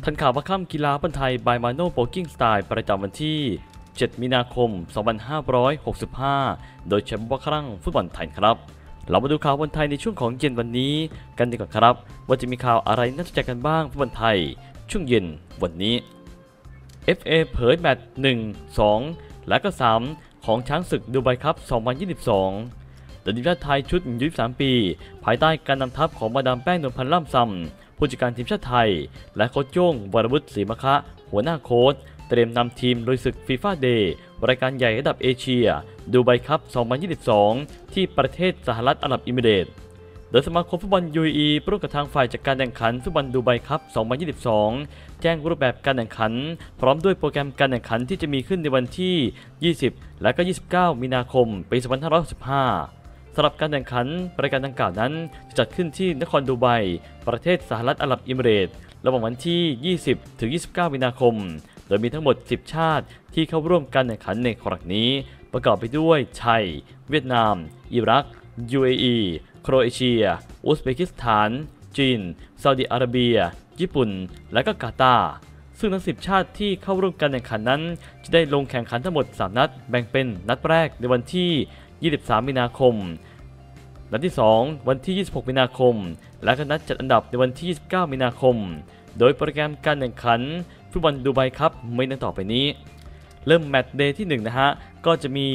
ทันข่าวว่าค่ำกีฬาบอลไทยบายมาโน่โบกิ้งสไตล์ประจำวันที่ 7 มีนาคม 2565 โดยแชมป์ว่าครั้งฟุตบอลไทยครับเรามาดูข่าวบอลไทยในช่วงของเย็นวันนี้กันดีกว่าครับว่าจะมีข่าวอะไรน่าสนใจกันบ้างฟุตบอลไทยช่วงเย็นวันนี้ FA เผยแมตช์ 1, 2 และก็ 3 ของช้างศึกดูไบครับ 2022 โดยทีมชาติไทยชุด23 ปีภายใต้การนำทัพของมาดามแป้งนวลพันธ์ล่ำซำผู้จัดการทีมชาติไทยและโค้ชโย่งวรวุฒิศรีมะคะหัวหน้าโค้ชเตรียมนำทีมลุยศึกฟีฟ่าเดย์รายการใหญ่ระดับเอเชียดูไบครับ 2022 ที่ประเทศสหรัฐอาหรับเอมิเรตส์โดยสมาคมฟุตบอล UAE ร่วมกับทางฝ่ายจัดการแข่งขันฟุตบอลดูไบครับ 2022 แจ้งรูปแบบการแข่งขันพร้อมด้วยโปรแกรมการแข่งขันที่จะมีขึ้นในวันที่ 20 และก็ 29 มีนาคม ปี 2565 สำหรับการแข่งขันรายการดังกล่าวนั้นจะจัดขึ้นที่นครดูไบประเทศสหรัฐอาหรับเอมิเรตส์ระหว่างวันที่ 20 ถึง 29 มีนาคมโดยมีทั้งหมด 10 ชาติที่เข้าร่วมการแข่งขันในครั้งนี้ประกอบไปด้วยไทยเวียดนามอิรัก UAE โครเอเชียอุซเบกิสถานจีนซาอุดิอาระเบียญี่ปุ่นและก็กาตาร์ซึ่งทั้ง 10 ชาติที่เข้าร่วมการแข่งขันนั้นจะได้ลงแข่งขันทั้งหมด 3 นัดแบ่งเป็นนัดแรกในวันที่ 23 มีนาคมนัดที่ 2 วันที่ 26 มีนาคมและก็นัดจัดอันดับในวันที่ 29 มีนาคมโดยโปรแกรมการแข่งขันฟุตบอลดูไบครับไม่ดังต่อไปนี้เริ่มแมตช์เดย์ที่ 1 นะฮะก็จะมี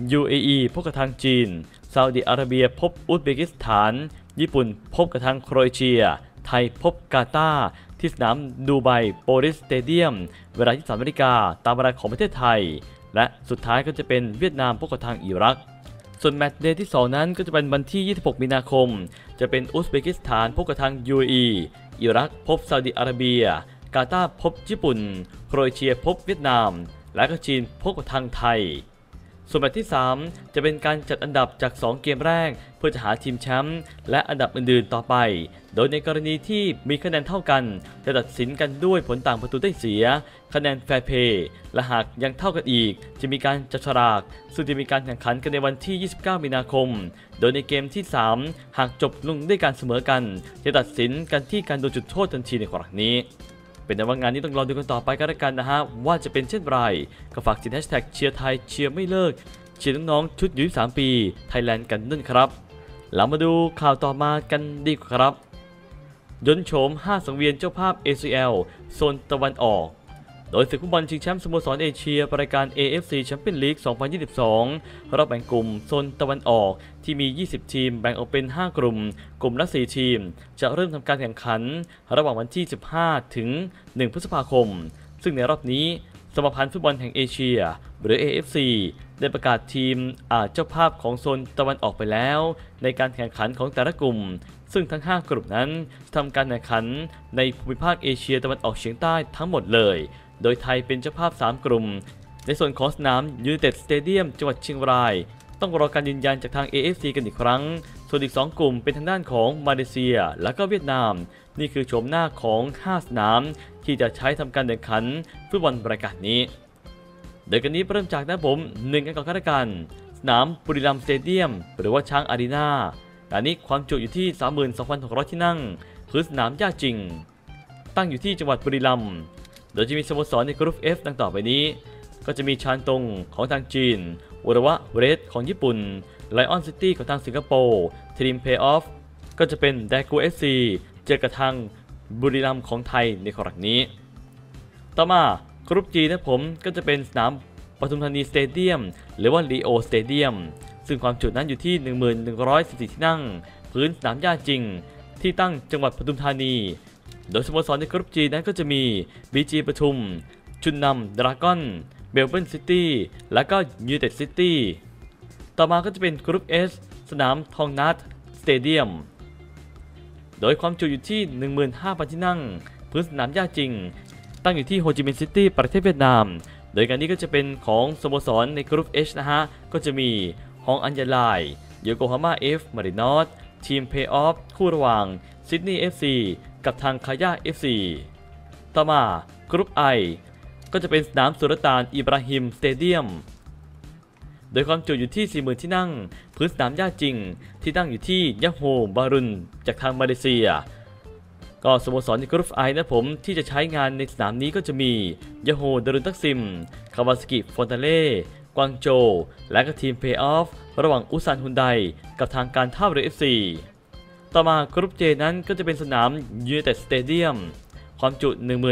UAE พบกับทางจีนซาอุดิอาระเบียพบอุซเบกิสถานญี่ปุ่นพบกับทางโครเอเชียไทยพบกาตาร์ที่สนามดูไบโปลิสสเตเดียมเวลา 23 นาฬิกาตามเวลาของประเทศไทยและสุดท้ายก็จะเป็นเวียดนามพบกับทางอิรักส่วนแมตช์เดย์ที่ 2 นั้นก็จะเป็นวันที่ 26 มีนาคมจะเป็นอุซเบกิสถานพบกับทาง UAE อิรักพบซาอุดิอาระเบียกาตาร์พบญี่ปุ่นโครเอเชียพบเวียดนามและก็จีนพบกับทางไทยส่วนแมตช์ที่ 3 จะเป็นการจัดอันดับจาก 2 เกมแรกเพื่อจะหาทีมแชมป์และอันดับอื่นๆต่อไปโดยในกรณีที่มีคะแนนเท่ากันจะตัดสินกันด้วยผลต่างประตูได้เสียคะแนนแฟร์เพย์และหากยังเท่ากันอีกจะมีการจับฉลากซึ่งจะมีการแข่งขันกันในวันที่ 29 มีนาคมโดยในเกมที่ 3 หากจบลงด้วยการเสมอกันจะตัดสินกันที่การโดนจุดโทษทันทีในครั้งนี้เป็นว่างานนี้ต้องรอดูกันต่อไปกันแล้วกันนะฮะว่าจะเป็นเช่นไรก็ฝากติดแฮชแท็กเชียร์ไทยเชียร์ไม่เลิกเชียร์น้องๆชุด23 ปีไทยแลนด์กันนั่นครับเรามาดูข่าวต่อมากันดีกว่าครับยนต์โฉม5 สังเวียนเจ้าภาพ ACL โซนตะวันออกโดยศึกฟุตบอลชิงแชมป์สโมสรเอเชียรายการ AFC แชมเปี้ยนลีก 2022 รอบแบ่งกลุ่มโซนตะวันออกที่มี 20 ทีมแบ่งออกเป็น 5 กลุ่มกลุ่มละ 4 ทีมจะเริ่มทำการแข่งขันระหว่างวันที่ 15 ถึง 1 พฤษภาคมซึ่งในรอบนี้สมาพันธ์ฟุตบอลแห่งเอเชียหรือ AFC ได้ประกาศทีมเจ้าภาพของโซนตะวันออกไปแล้วในการแข่งขันของแต่ละกลุ่มซึ่งทั้ง 5 กลุ่มนั้นจะทำการแข่งขันในภูมิภาคเอเชียตะวันออกเฉียงใต้ทั้งหมดเลยโดยไทยเป็นเจ้าภาพ 3 กลุ่มในส่วนของสนามยูไนเต็ดสเตเดียมจังหวัดเชียงรายต้องรอการยืนยันจากทาง AFC กันอีกครั้งส่วนอีก 2 กลุ่มเป็นทางด้านของมาเลเซียและก็เวียดนามนี่คือโฉมหน้าของ 5 สนามที่จะใช้ทำการแข่งขันฟุตบอลรายการนี้โดยกันนี้เริ่มจากนะผม1กันก่อนกันสนามบุรีรัมย์สเตเดียมหรือว่าช้างอารีนาการนี้ความจุอยู่ที่ 32,600 ที่นั่งพื้นสนามหญ้าจริงตั้งอยู่ที่จังหวัดบุรีรัมย์โดยจะมีสโมสรในกรุ๊ป F ดังต่อไปนี้ก็จะมีชานตงของทางจีนอุระวะเรดของญี่ปุ่นไลออนซิตี้ของทางสิงคโปร์ทีมเพย์ออฟก็จะเป็นแดกู FC เจอกับทางบุรีรัมย์ของไทยในครั้งนี้ต่อมากรุ๊ป G นะผมก็จะเป็นสนามปทุมธานีสเตเดียมหรือว่าลีโอสเตเดียมซึ่งความจุนั้นอยู่ที่ 1114 ที่นั่งพื้นสนามหญ้าจริงที่ตั้งจังหวัดปทุมธานีโดยสโมสรในกรุ๊ป G นั้นก็จะมี BG ปทุมชุนนำดราก้อนเมลเบิร์นซิตี้และก็ยูไนเต็ดซิตี้ต่อมาก็จะเป็นกรุ๊ป S สนามทองนัดสเตเดียมโดยความจุอยู่ที่ 15,000 ที่นั่งพื้นสนามหญ้าจริงตั้งอยู่ที่โฮจิมินห์ซิตี้ประเทศเวียดนามโดยการนี้ก็จะเป็นของสโมสรในกรุ๊ป H นะฮะก็จะมีฮองอัญญาลายโยโกฮาม่า F มารินอสทีมเพย์ออฟคู่ระหว่างซิดนีย์ FC กับทางคาย่า FC ต่อมากรุ๊ป I ก็จะเป็นสนามสุลต่านอิบราฮิมสเตเดียมโดยความจุอยู่ที่ 40,000 ที่นั่งพื้นสนามหญ้าจริงที่ตั้งอยู่ที่ยะโฮบารุนจากทางมาเลเซียก็สโมสรในกรุ๊ปไอนะผมที่จะใช้งานในสนามนี้ก็จะมียาโฮดารุนตักซิมคาวาซากิฟอนตาเล่กวางโจวและก็ทีมเพย์ออฟระหว่างอุซันฮุนไดกับทางการท่าเรือ FC ต่อมากรุ๊ป J นั้นก็จะเป็นสนามยูไนเต็ดสเตเดียมความจุ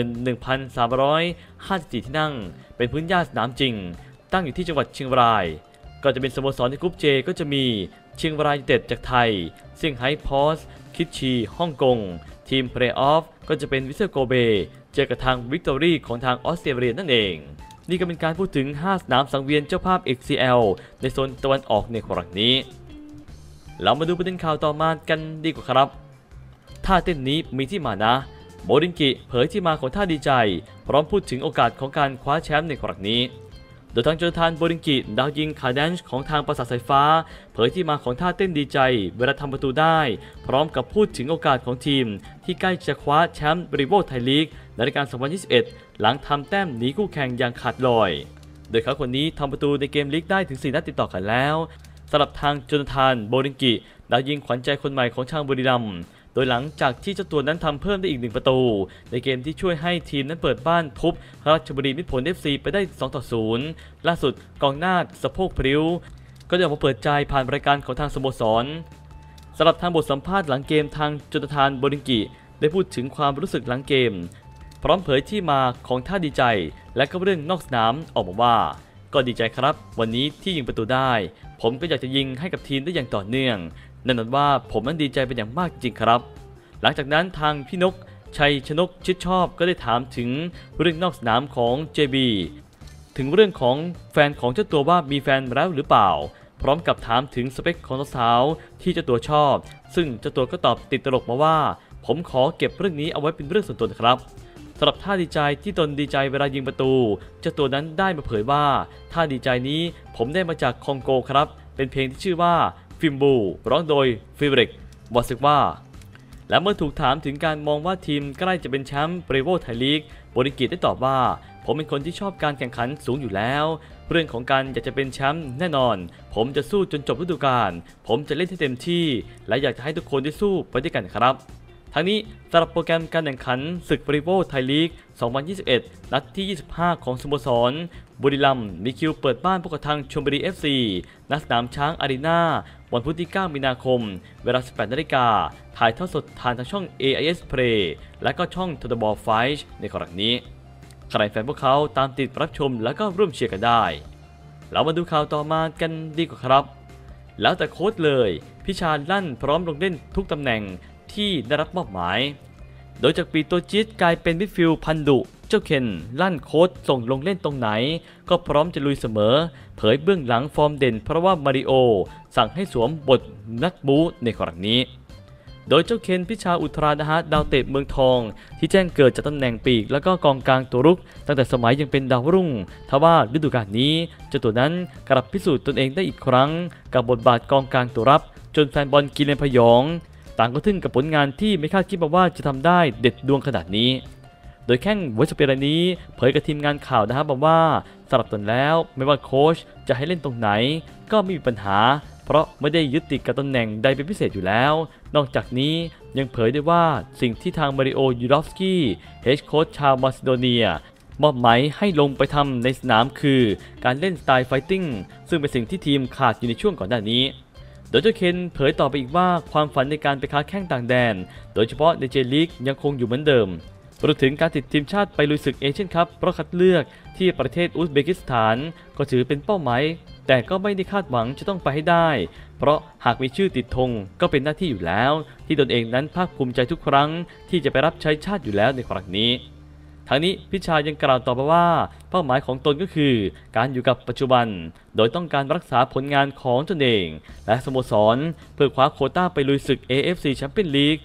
11,354 ที่นั่งเป็นพื้นหญ้าสนามจริงตั้งอยู่ที่จังหวัดเชียงรายก็จะเป็นสโมสรในกรุ๊ป J ก็จะมีเชียงรายยูไนเต็ดจากไทยเซี่ยงไฮ้พอสคิดชีฮ่องกงทีมเพลย์ออฟก็จะเป็นวิเซลโกเบเจอกับทางวิกตอรี่ของทางออสเตรเลียนั่นเองนี่ก็เป็นการพูดถึง5สนามสังเวียนเจ้าภาพ XCL ในโซนตะวันออกในครั้งนี้เรามาดูประเด็นข่าวต่อมากันดีกว่าครับท่าเต้นนี้มีที่มานะโมรินกิเผยที่มาของท่าดีใจพร้อมพูดถึงโอกาสของการคว้าแชมป์ในครั้งนี้โดยทางโจนาธานโบริงกิดาวยิงคาแดนช์ของทางปราสาทสายฟ้าเผยที่มาของท่าเต้นดีใจเวลาทำประตูได้พร้อมกับพูดถึงโอกาสของทีมที่ใกล้จะคว้าแชมป์ริโวไทยลีกในรายการ 2021 หลังทำแต้มหนีคู่แข่งอย่างขาดลอยโดยเขาคนนี้ทำประตูในเกมลีกได้ถึง4นัดติดต่อกันแล้วสำหรับทางโจนาธานโบริงกิดาวยิงขวัญใจคนใหม่ของชาวบุรีรัมย์โดยหลังจากที่เจ้าตัวนั้นทำเพิ่มได้อีก1ประตูในเกมที่ช่วยให้ทีมนั้นเปิดบ้านทุบราชบุรีมิตรผล FC ไปได้2-0ล่าสุดกองหน้าสะโพกพริ้วก็ได้ออกมาเปิดใจผ่านรายการของทางสโมสรสำหรับทางบทสัมภาษณ์หลังเกมทางโจนาธานโบริงกิได้พูดถึงความรู้สึกหลังเกมพร้อมเผยที่มาของท่าดีใจและก็เรื่องนอกสนามออกมาว่าก็ดีใจครับวันนี้ที่ยิงประตูได้ผมก็อยากจะยิงให้กับทีมได้อย่างต่อเนื่องแน่นอนว่าผมนั้นดีใจเป็นอย่างมากจริงครับหลังจากนั้นทางพี่นกชัยชนกชิดชอบก็ได้ถามถึงเรื่องนอกสนามของ JB ถึงเรื่องของแฟนของเจ้าตัวว่ามีแฟนแล้วหรือเปล่าพร้อมกับถามถึงสเปคของสาวที่เจ้าตัวชอบซึ่งเจ้าตัวก็ตอบติดตลกมาว่าผมขอเก็บเรื่องนี้เอาไว้เป็นเรื่องส่วนตัวครับสำหรับท่าดีใจที่ตนดีใจเวลายิงประตูเจ้าตัวนั้นได้มาเผยว่าท่าดีใจนี้ผมได้มาจากคองโกครับเป็นเพลงที่ชื่อว่าฟิมบูร้องโดยฟิเรกวอสึกว่าและเมื่อถูกถามถึงการมองว่าทีมใกล้จะเป็นแชมป์เปรโวไทยลีกโบริกิได้ตอบว่าผมเป็นคนที่ชอบการแข่งขันสูงอยู่แล้วเรื่องของการอยากจะเป็นแชมป์แน่นอนผมจะสู้จนจบฤดูกาลผมจะเล่นให้เต็มที่และอยากจะให้ทุกคนได้สู้ไปด้วยกันครับทั้งนี้สำหรับโปรแกรมการแข่งขันศึกเปรโวไทยลีก 2021 นัดที่ 25 ของสโมสรบุรีรัมย์มีคิวเปิดบ้านพบกับทางชลบุรี FC ณ สนามช้างอารีนาวันพุธที่ 9 มีนาคมเวลา 18 นาฬิกาถ่ายทอดสดทางช่อง AIS Play และก็ช่อง Thunderball 5 ในครั้งนี้ใครแฟนพวกเขาตามติดรับชมและก็ร่วมเชียร์กันได้เรามาดูข่าวต่อมากันดีกว่าครับแล้วแต่โค้ชเลยพิชาญลั่นพร้อมลงเล่นทุกตำแหน่งที่ได้รับมอบหมายโดยจากปีตัวจี๊ดกลายเป็นมิดฟิลด์พันดุเจ้าเคนลั่นโค้ชส่งลงเล่นตรงไหนก็พร้อมจะลุยเสมอเผยเบื้องหลังฟอร์มเด่นเพราะว่ามาริโอสั่งให้สวมบทนักบู๊ในครั้งนี้โดยเจ้าเคนพิชาอุทรานะฮะดาวเตะเมืองทองที่แจ้งเกิดจากตำแหน่งปีกแล้วก็กองกลางตัวรุกตั้งแต่สมัยยังเป็นดาวรุ่งทว่าฤดูกาลนี้เจ้าตัวนั้นกลับพิสูจน์ตนเองได้อีกครั้งกับบทบาทกองกลางตัวรับจนแฟนบอลกิเลนพยองต่างก็ทึ่งกับผลงานที่ไม่คาดคิดมาว่าจะทำได้เด็ดดวงขนาดนี้โดยแข้งเวสเปรนี้เผยกับทีมงานข่าวนะครับบอกว่าสำหรับตนแล้วไม่ว่าโค้ชจะให้เล่นตรงไหนก็ไม่มีปัญหาเพราะไม่ได้ยึดติดกับตำแหน่งใดเป็นพิเศษอยู่แล้วนอกจากนี้ยังเผยได้ว่าสิ่งที่ทางมาริโอยูรอฟสกี้เฮดโค้ชชาวมาซิโดเนียมอบหมายให้ลงไปทำในสนามคือการเล่นสไตล์ไฟติ้งซึ่งเป็นสิ่งที่ทีมขาดอยู่ในช่วงก่อนหน้านี้โดยเจ้าเคนเผยต่อไปอีกว่าความฝันในการไปค้าแข้งต่างแดนโดยเฉพาะในเจลีกยังคงอยู่เหมือนเดิมรวมถึงการติดทีมชาติไปลุยศึกเอเชียนคัพเพราะคัดเลือกที่ประเทศอุซเบกิสถานก็ถือเป็นเป้าหมายแต่ก็ไม่ได้คาดหวังจะต้องไปให้ได้เพราะหากมีชื่อติดธงก็เป็นหน้าที่อยู่แล้วที่ตนเองนั้นภาคภูมิใจทุกครั้งที่จะไปรับใช้ชาติอยู่แล้วในครั้งนี้ทั้งนี้พิชายังกล่าวต่อไปว่าเป้าหมายของตนก็คือการอยู่กับปัจจุบันโดยต้องการรักษาผลงานของตนเองและสโมสรเพื่อคว้าโควต้าไปลุยศึก AFC Champions League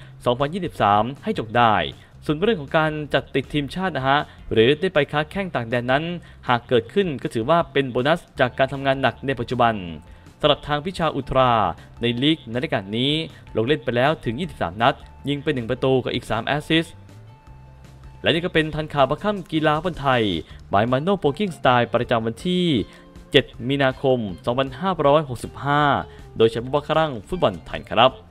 2023 ให้จบได้ส่วนเรื่องของการจัดติดทีมชาตินะฮะหรือได้ไปค้าแข้งต่างแดนนั้นหากเกิดขึ้นก็ถือว่าเป็นโบนัสจากการทำงานหนักในปัจจุบันสำหรับทางพิชาอุทราในลีกในรายการนี้ลงเล่นไปแล้วถึง23นัดยิงไป1ประตูกับอีก3แอสซิสต์และนี่ก็เป็นทันข่าวประค่ำกีฬาฟุตบอลไทยบายมาโน่โปรกิ้งสไตล์ประจำวันที่7 มีนาคม 2565 โดยเฉพาะครั้งฟุตบอลไทยครับ